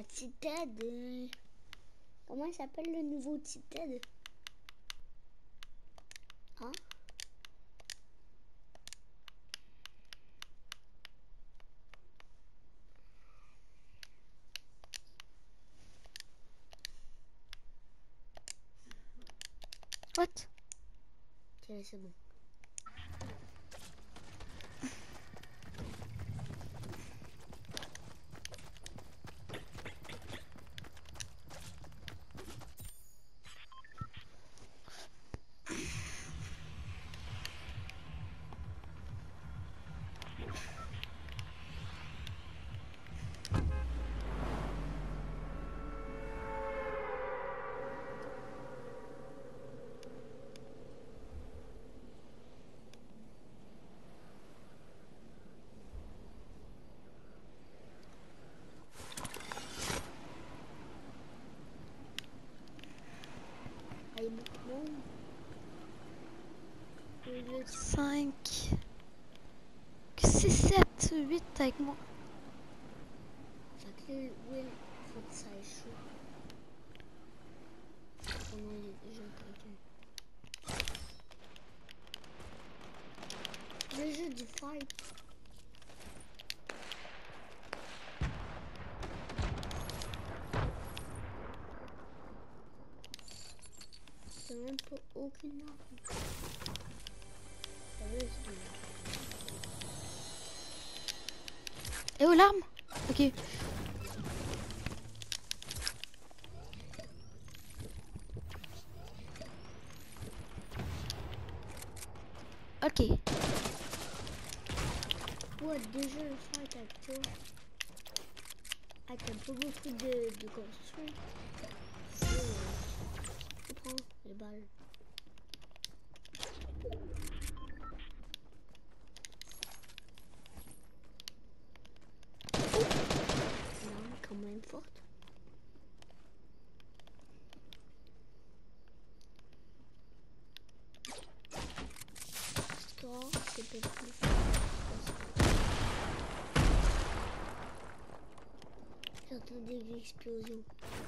Tited. Comment il s'appelle le nouveau Tited? Hein? What? Ok, c'est bon. Allez, bon. 5, 6, 7, 8 avec moi. Fait que là, Will, faut que ça aille chaud. Pendant les jeux quelqu'un. Le jeu du fight. C'est même pas aucune arme. Ça veut dire. Et où l'arme? Ok. Ok. Ouais, déjà le fight avec toi. Ah, t'as pas beaucoup de construire. Je prends les balles. Non, quand même forte. Score, c'est pas plus fort. J'entends des explosions.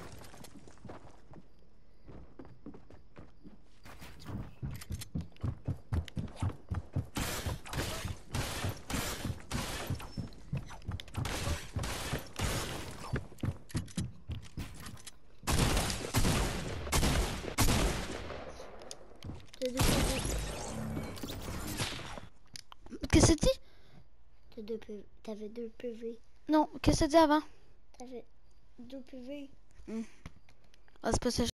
Qu'est-ce que ça dit? T'avais 2 PV. Non, qu'est-ce que ça dit avant? T'avais 2 PV. Ah, c'est pas ça.